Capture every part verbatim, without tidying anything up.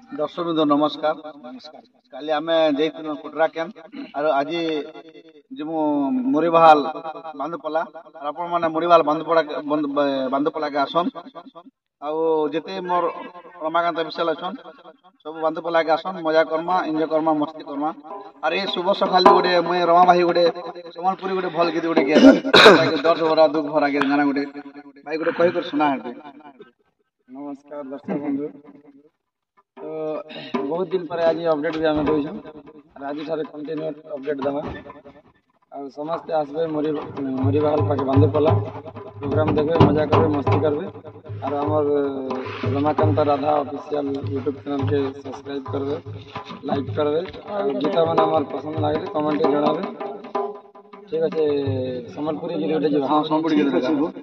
दर्शक बिंदु नमस्कार। काली आम जाइनु कुटरा कैंप और आज जिमु मुरीबाल बांधपला आपण माने मुरीबाल बांधपड़ा बांधपला के आसन आउ जेते मोर रमाकांत विशाल अच्छन सब बांधपला के आसन मजा करमा एंजॉय करमा मस्ती करमा। और ये शुभ सकाल गोटे मुझे रमा भाई गोटे सम्बलपुरी गोटे भल गीत गोटे गीत दर्द भरा दुख भरा गीत गाना गोटे भाई गोटे कही कर सुना है। नमस्कार दर्शक बंधु। तो बहुत दिन पर आज अपडेट भी आम दूँ और आज ठार कंटिन्यू अपडेट देवा और समस्ते आसबे मुरी मुरीबाल पाखे बांधपला प्रोग्राम देखे मजा करबे मस्ती करबे और आमर Ramakant Radha official YouTube channel के सब्सक्राइब करबे लाइक करबे और गीत मैंने आम पसंद लगे कमेंट जनाबे। ठीक अच्छे सम्बलपुरी गीत गोटे जी हाँ सम्बलपुरी गीत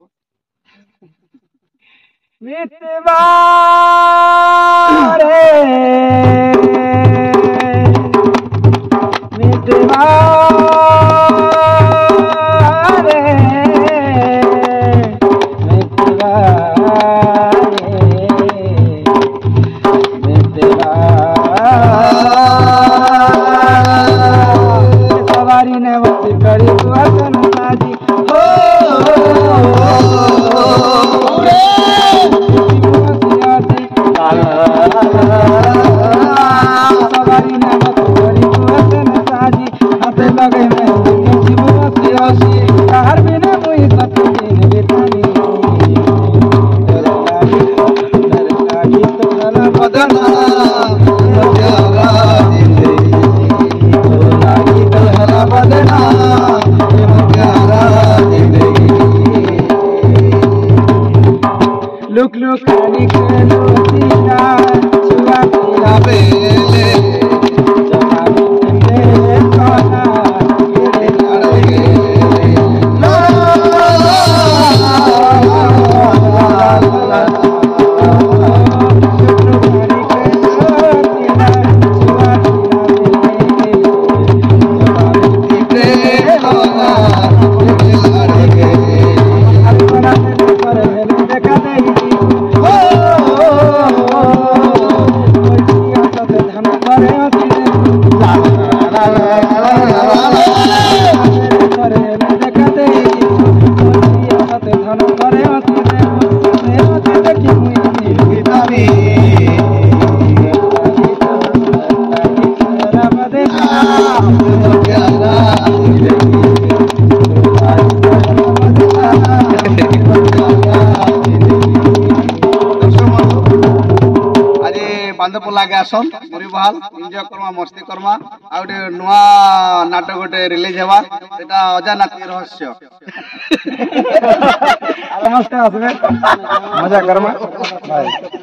मितवा रे मितवा रे मितवा रे मितवा सवारी ने वसी करी वतन साजी हो सवारी ने मत करी वतन साजी हाथे लगे में जीवन से आसी हर बिना मुई सब दिन बितानी डर लागी डर लागी तो गला बदना प्यारा जिंदगी डर लागी तो गला बदना प्यारा जिंदगी लुक लुक कानी के लोतीना छुआ पिया बेले जमाने में खाना ये लड़के ला बांधपला के आसन मुरीबाल एंजॉय करमा मस्ती करमा आ गोटे नुआ नाटक गोटे रिलीज हेबा सेटा अजानाती रहस्य समस्त आसबे मजा करमा।